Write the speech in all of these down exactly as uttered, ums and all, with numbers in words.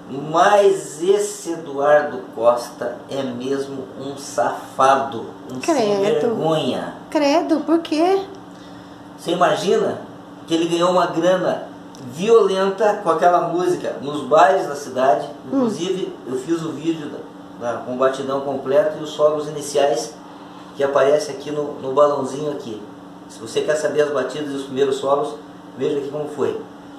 Mas esse Eduardo Costa é mesmo um safado, um sem vergonha. Credo, por quê? Você imagina que ele ganhou uma grana violenta com aquela música nos bares da cidade. Inclusive, hum. eu fiz o vídeo da, da, com o batidão completo e os solos iniciais que aparecem aqui no, no balãozinho aqui. Se você quer saber as batidas e os primeiros solos, veja aqui como foi.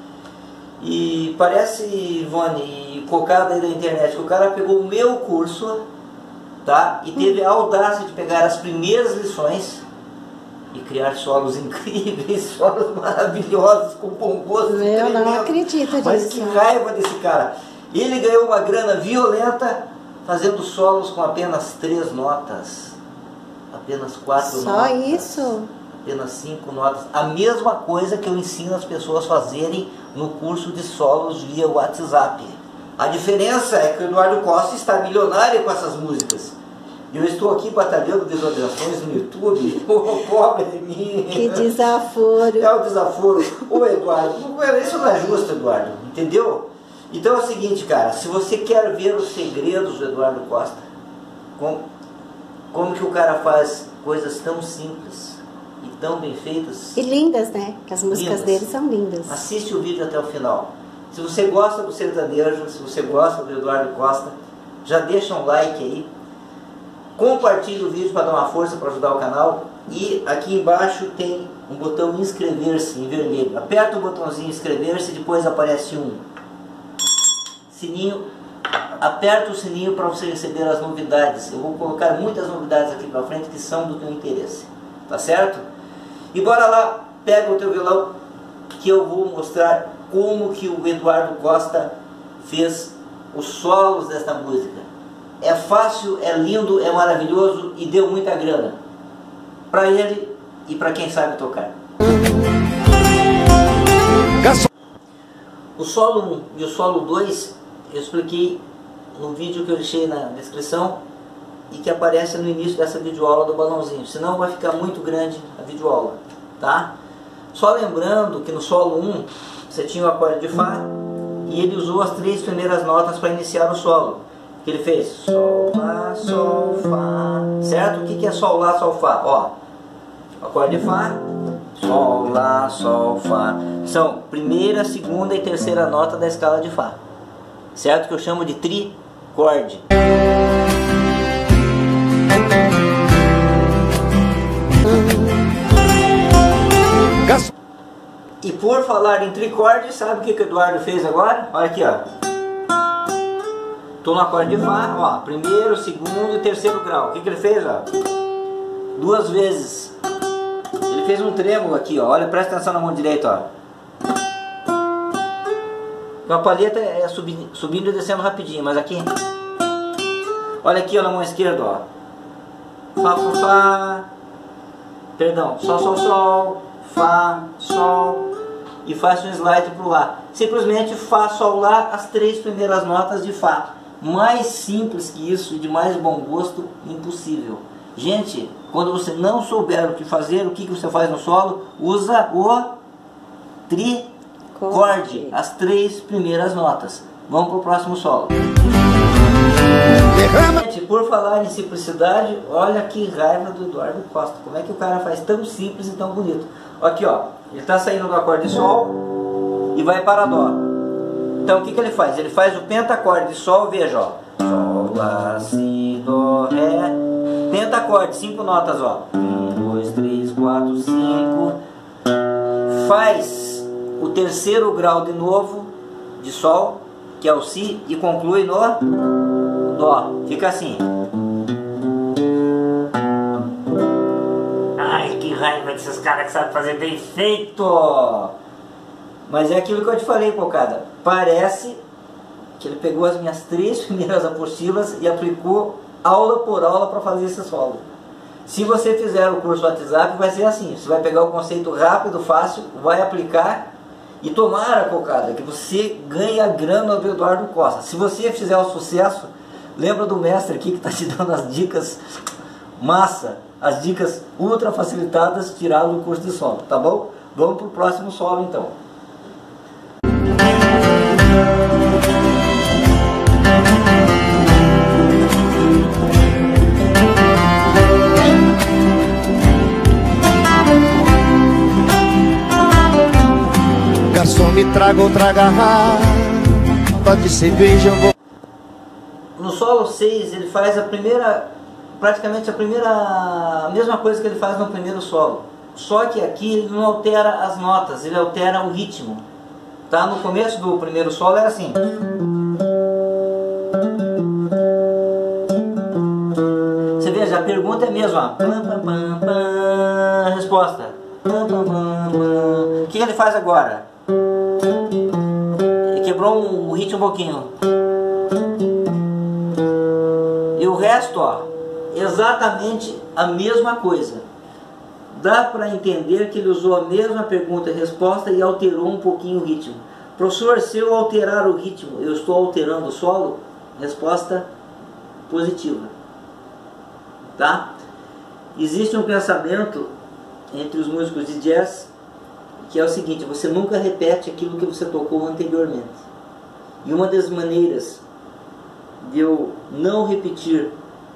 E parece, Ivone, cocada aí da internet, que o cara pegou o meu curso, tá? E teve a audácia de pegar as primeiras lições e criar solos incríveis, solos maravilhosos, com bom gosto. Eu não acredito nisso. Mas que raiva desse cara. Ele ganhou uma grana violenta fazendo solos com apenas três notas. Apenas quatro Só notas. Só isso? Apenas cinco notas. A mesma coisa que eu ensino as pessoas a fazerem no curso de solos via WhatsApp. A diferença é que o Eduardo Costa está milionário com essas músicas. Eu estou aqui batalhando visualizações no YouTube. Oh, pobre de mim. Que desaforo. É o desaforo. Ô Eduardo, isso não é justo, Eduardo. Entendeu? Então é o seguinte, cara. Se você quer ver os segredos do Eduardo Costa, como, como que o cara faz coisas tão simples e tão bem feitas. E lindas, né? Que as músicas lindas. dele são lindas. Assiste o vídeo até o final. Se você gosta do sertanejo, se você gosta do Eduardo Costa, já deixa um like aí. Compartilhe o vídeo para dar uma força para ajudar o canal. E aqui embaixo tem um botão inscrever-se em vermelho. Aperta o botãozinho inscrever-se e depois aparece um sininho. Aperta o sininho para você receber as novidades. Eu vou colocar muitas novidades aqui para frente que são do teu interesse. Tá certo? E bora lá, pega o teu violão que eu vou mostrar como que o Eduardo Costa fez os solos desta música. É fácil, é lindo, é maravilhoso e deu muita grana para ele e para quem sabe tocar. O solo um e o solo dois eu expliquei no vídeo que eu deixei na descrição e que aparece no início dessa videoaula do balãozinho, senão vai ficar muito grande a videoaula, tá? Só lembrando que no solo um você tinha o acorde de Fá e ele usou as três primeiras notas para iniciar o solo. Que ele fez Sol, Lá, Sol, Fá, certo? O que que é Sol, Lá, Sol, Fá? Ó, acorde de Fá, Sol, Lá, Sol, Fá. São primeira, segunda e terceira nota da escala de Fá, certo? Que eu chamo de tricorde. E por falar em tricorde, sabe o que que o Eduardo fez agora? Olha aqui, ó. Tô no acorde de Fá, ó, primeiro, segundo e terceiro grau. O que que ele fez, ó? Duas vezes. Ele fez um trêmulo aqui, ó. Olha, presta atenção na mão direita, ó. A palheta é subindo, subindo e descendo rapidinho, mas aqui... Olha aqui, ó, na mão esquerda, ó. Fá, Fá, Fá. Perdão, Sol, Sol, Sol. Fá, Sol. E faz um slide pro Lá. Simplesmente Fá, Sol, Lá, as três primeiras notas de Fá. Mais simples que isso e de mais bom gosto, impossível. Gente, quando você não souber o que fazer, o que, que você faz no solo, usa o tricorde, as três primeiras notas. Vamos para o próximo solo. Gente, por falar em simplicidade, olha que raiva do Eduardo Costa. Como é que o cara faz tão simples e tão bonito? Aqui, ó, ele está saindo do acorde de Sol e vai para Dó. Então o que que ele faz? Ele faz o pentacorde de Sol, veja, ó. Sol, Lá, Si, Dó, Ré. Pentacorde, cinco notas, ó. Um, dois, três, quatro, cinco. Faz o terceiro grau de novo de Sol, que é o Si, e conclui no Dó. Fica assim. Ai, que raiva desses caras que sabem fazer bem feito. Mas é aquilo que eu te falei, Pocada. Parece que ele pegou as minhas três primeiras apostilas e aplicou aula por aula para fazer esse solo. Se você fizer o curso WhatsApp, vai ser assim. Você vai pegar o conceito rápido, fácil, vai aplicar e tomara, Pocada, que você ganhe a grana do Eduardo Costa. Se você fizer o sucesso, lembra do mestre aqui que está te dando as dicas massa, as dicas ultra facilitadas tiradas do curso de solo, tá bom? Vamos para o próximo solo então. trago outra garrafa de cerveja, eu vou... No solo seis ele faz a primeira, praticamente a primeira, a mesma coisa que ele faz no primeiro solo. Só que aqui ele não altera as notas, ele altera o ritmo. Tá? No começo do primeiro solo era assim. Você veja, a pergunta é a mesma. A resposta. O que ele faz agora? Ele quebrou o ritmo um pouquinho. E o resto, ó, exatamente a mesma coisa. Dá para entender que ele usou a mesma pergunta e resposta e alterou um pouquinho o ritmo. Professor, se eu alterar o ritmo, eu estou alterando o solo? Resposta positiva. Tá? Existe um pensamento entre os músicos de jazz que é o seguinte: você nunca repete aquilo que você tocou anteriormente. E uma das maneiras de eu não repetir,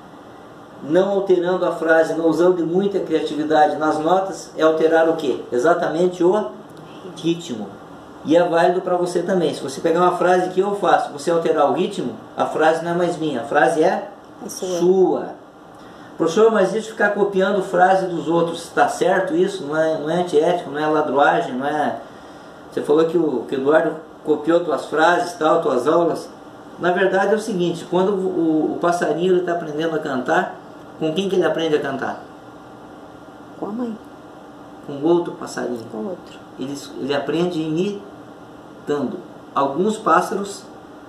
não alterando a frase, não usando muita criatividade nas notas, é alterar o quê? Exatamente o ritmo. E é válido para você também. Se você pegar uma frase que eu faço, você alterar o ritmo, a frase não é mais minha, a frase é, é sua. sua. Professor, mas isso ficar copiando frase dos outros, está certo isso? Não é, não é antiético, não é ladruagem, não é... Você falou que o, que o Eduardo copiou tuas frases, tal, tuas aulas. Na verdade é o seguinte, quando o, o passarinho está aprendendo a cantar, com quem que ele aprende a cantar? Com a mãe. Com outro passarinho. Com outro. Ele, ele aprende imitando. Alguns pássaros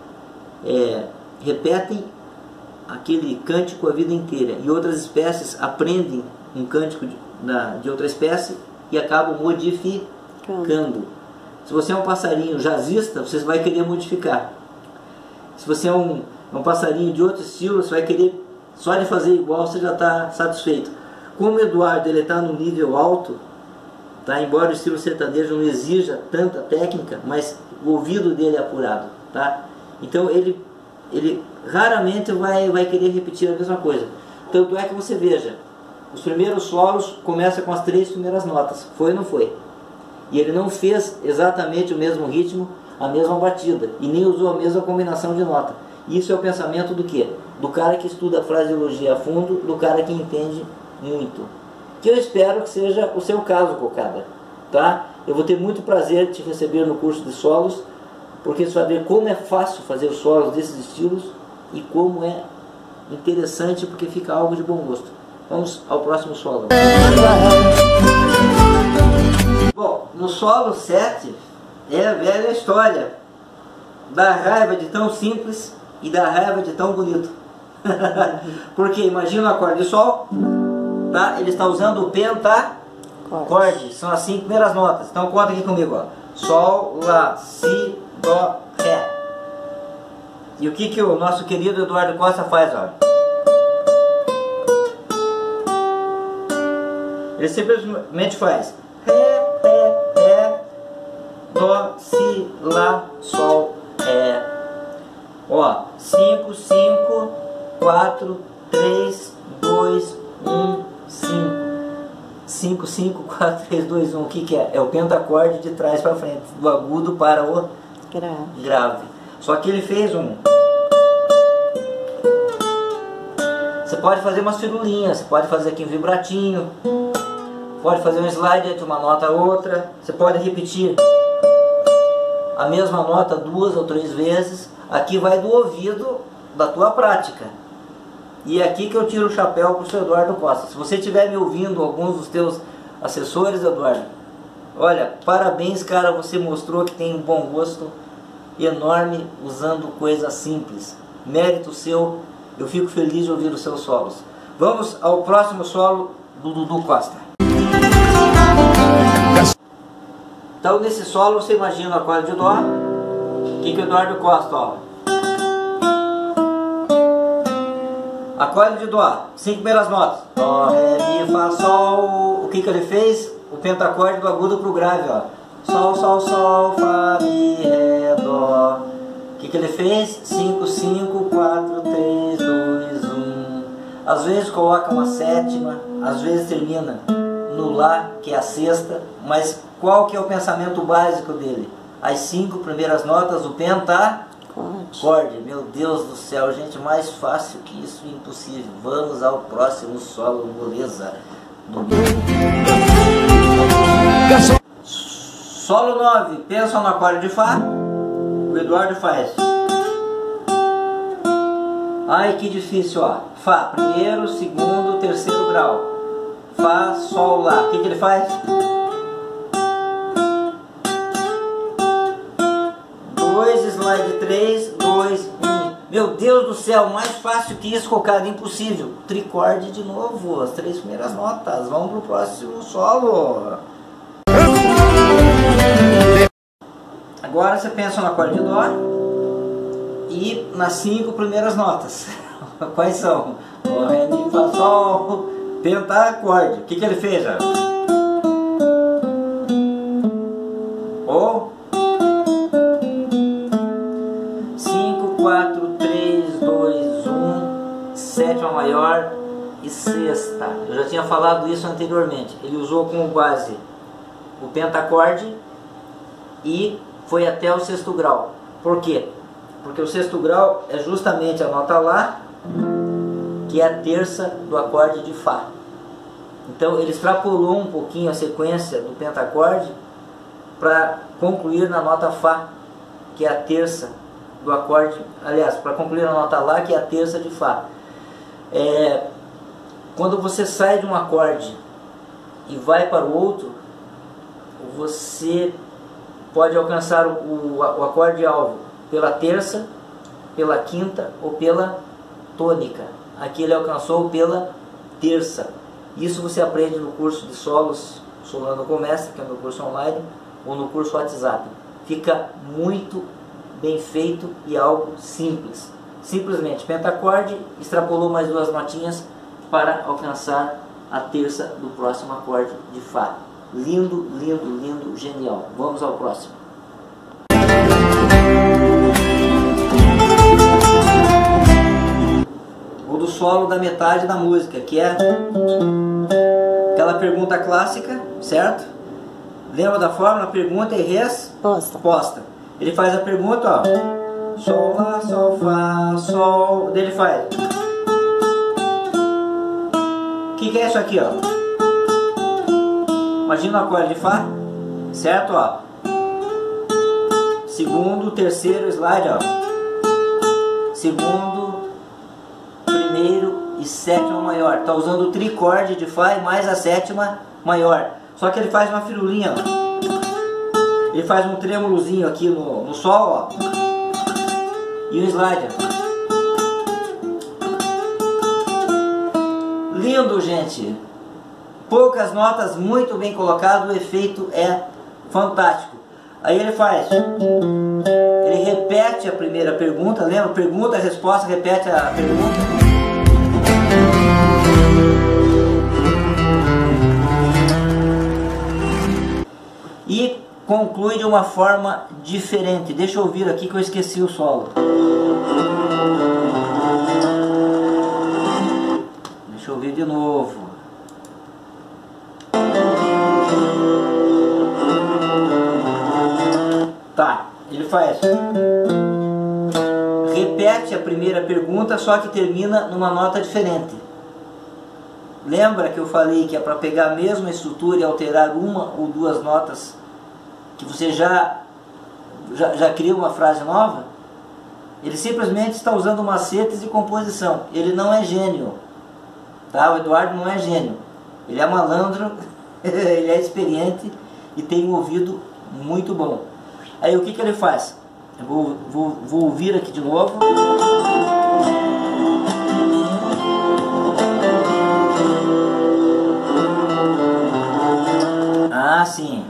é, repetem aquele cântico a vida inteira, e outras espécies aprendem um cântico de, na, de outra espécie e acabam modificando. Se você é um passarinho jazzista, você vai querer modificar. Se você é um, um passarinho de outro estilo, você vai querer, só de fazer igual você já está satisfeito. Como o Eduardo está no nível alto, tá? Embora o estilo sertanejo não exija tanta técnica, mas o ouvido dele é apurado. Tá? Então ele, ele raramente vai, vai querer repetir a mesma coisa. Tanto é que você veja, os primeiros solos começam com as três primeiras notas. Foi ou não foi? E ele não fez exatamente o mesmo ritmo, a mesma batida, e nem usou a mesma combinação de nota. Isso é o pensamento do quê? Do cara que estuda a fraseologia a fundo, do cara que entende muito. Que eu espero que seja o seu caso, Cocada. Tá? Eu vou ter muito prazer de te receber no curso de solos, porque você vai ver como é fácil fazer os solos desses estilos e como é interessante, porque fica algo de bom gosto. Vamos ao próximo solo. Bom, no solo sete é a velha história da raiva de tão simples e da raiva de tão bonito. Porque imagina o acorde de sol, tá? Ele está usando o pentacorde, são as cinco primeiras notas. Então conta aqui comigo, ó. Sol, lá, si, dó, ré. E o que que o nosso querido Eduardo Costa faz, ó? Ele simplesmente faz ré, ré, ré, dó, si, lá, sol, ré. Ó, cinco, cinco, quatro, três, dois, um, cinco. cinco, cinco, quatro, três, dois, um. O que que é? É o pentacorde de trás para frente, do agudo para o grave. grave. Só que ele fez um... Você pode fazer umas figurinhas, você pode fazer aqui um vibratinho, pode fazer um slide entre uma nota a outra, você pode repetir a mesma nota duas ou três vezes. Aqui vai do ouvido da tua prática. E é aqui que eu tiro o chapéu para o seu Eduardo Costa. Se você estiver me ouvindo, alguns dos teus assessores, Eduardo, olha, parabéns, cara, você mostrou que tem um bom gosto enorme usando coisas simples. Mérito seu, eu fico feliz de ouvir os seus solos. Vamos ao próximo solo do Dudu Costa. Então nesse solo você imagina o acorde de dó. O que que o Eduardo Costa, ó? Acorde de dó, cinco primeiras notas. Dó, ré, mi, fá, sol. O que que ele fez? O pentacorde do agudo pro grave, ó. Sol, sol, sol, fá, mi, ré, dó. O que que ele fez? cinco, cinco, quatro, três, dois, um. Às vezes coloca uma sétima, às vezes termina no lá, que é a sexta. Mas qual que é o pensamento básico dele? as cinco primeiras notas do pentacorde. Acorde. Meu Deus do céu, gente, mais fácil que isso, impossível. Vamos ao próximo solo, moleza. Do... Solo nove, pensa no acorde de Fá. O Eduardo faz. Ai, que difícil, ó. Fá, primeiro, segundo, terceiro grau. Fá, Sol, Lá. O que, que ele faz? Dois, slide três, dois, um. Meu Deus do céu, mais fácil que isso, cocada, impossível. Tricorde de novo, as três primeiras notas. Vamos pro próximo solo. Agora você pensa no acorde de Dó e nas cinco primeiras notas. Quais são? Dó, Ré, Mi, Fá, Sol, pentacorde. O que, que ele fez? Já? O cinco, quatro, três, dois, um, sétima maior e sexta. Eu já tinha falado isso anteriormente. Ele usou como base o pentacorde e foi até o sexto grau. Por quê? Porque o sexto grau é justamente a nota Lá, que é a terça do acorde de Fá. Então ele extrapolou um pouquinho a sequência do pentacorde para concluir na nota Fá, que é a terça do acorde, aliás, para concluir na nota Lá, que é a terça de Fá. É, quando você sai de um acorde e vai para o outro, você pode alcançar o, o, o acorde-alvo pela terça, pela quinta ou pela tônica. Aqui ele alcançou pela terça. Isso você aprende no curso de solos Solano com Mestre, que é no curso online, ou no curso WhatsApp. Fica muito bem feito e algo simples. Simplesmente pentacorde, extrapolou mais duas notinhas para alcançar a terça do próximo acorde de Fá. Lindo, lindo, lindo, genial. Vamos ao próximo. O do solo da metade da música, que é aquela pergunta clássica, certo? Lembra da fórmula? Pergunta e resposta. Posta. Ele faz a pergunta, ó. Sol, Lá, Sol, Fá, Sol. Daí ele faz. O que, que é isso aqui, ó? Imagina o acorde de Fá, certo? Ó. Segundo, terceiro slide, ó. Segundo, primeiro e sétima maior. Tá usando o tricorde de Fá e mais a sétima maior. Só que ele faz uma firulinha, ó. Ele faz um trêmulozinho aqui no, no Sol, ó. E um slide, ó. Lindo, gente. Poucas notas, muito bem colocado, o efeito é fantástico. Aí ele faz, ele repete a primeira pergunta, lembra? Pergunta, resposta, repete a pergunta. E conclui de uma forma diferente. Deixa eu ouvir aqui que eu esqueci o solo. Deixa eu ouvir de novo. Tá, ele faz. Repete a primeira pergunta, só que termina numa nota diferente. Lembra que eu falei que é para pegar a mesma estrutura e alterar uma ou duas notas, que você já, já, já cria uma frase nova? Ele simplesmente está usando macetes de composição. Ele não é gênio, tá? O Eduardo não é gênio. Ele é malandro, ele é experiente e tem um ouvido muito bom. Aí o que, que ele faz? Eu vou, vou, vou ouvir aqui de novo. Ah, sim.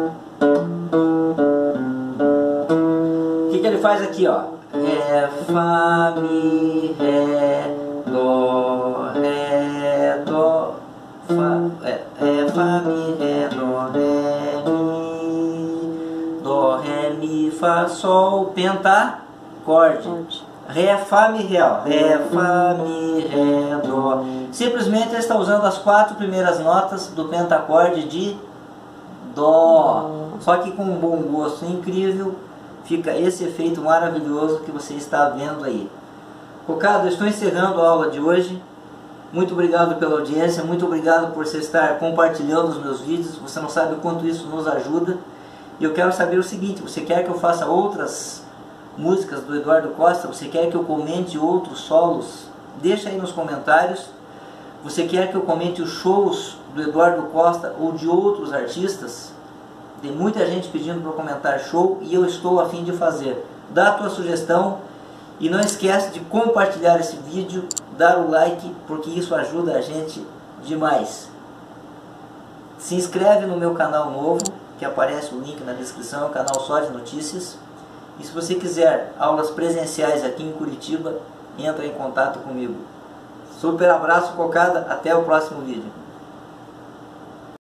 O que, que ele faz aqui, ó? Ré, Fá, Mi, Ré, Dó, Ré, Dó, Fá, é, é, Fá, Mi, Ré, Dó, Ré, Mi, Dó, Ré, Mi, Fá, Sol, pentacorde. Ré, Fá, Mi, Ré, ó. Ré, Fá, Mi, Ré, Dó. Simplesmente ele está usando as quatro primeiras notas do pentacorde de Dó. Só que com um bom gosto incrível, fica esse efeito maravilhoso que você está vendo aí. Cocada, eu estou encerrando a aula de hoje. Muito obrigado pela audiência, muito obrigado por você estar compartilhando os meus vídeos. Você não sabe o quanto isso nos ajuda. E eu quero saber o seguinte, você quer que eu faça outras músicas do Eduardo Costa? Você quer que eu comente outros solos? Deixa aí nos comentários. Você quer que eu comente os shows do Eduardo Costa ou de outros artistas? Tem muita gente pedindo para eu comentar show e eu estou a fim de fazer. Dá a tua sugestão e não esquece de compartilhar esse vídeo, dar o like, porque isso ajuda a gente demais. Se inscreve no meu canal novo, que aparece o link na descrição, é um canal só de notícias. E se você quiser aulas presenciais aqui em Curitiba, entra em contato comigo. Super abraço, Cocada, até o próximo vídeo.